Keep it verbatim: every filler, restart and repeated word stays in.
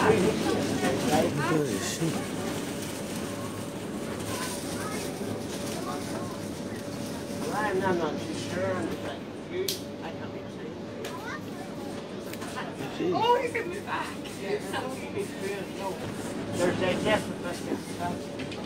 Holy shit. I'm not too sure. I'm just like, I can't be Oh, he's in the back. There's a death with this.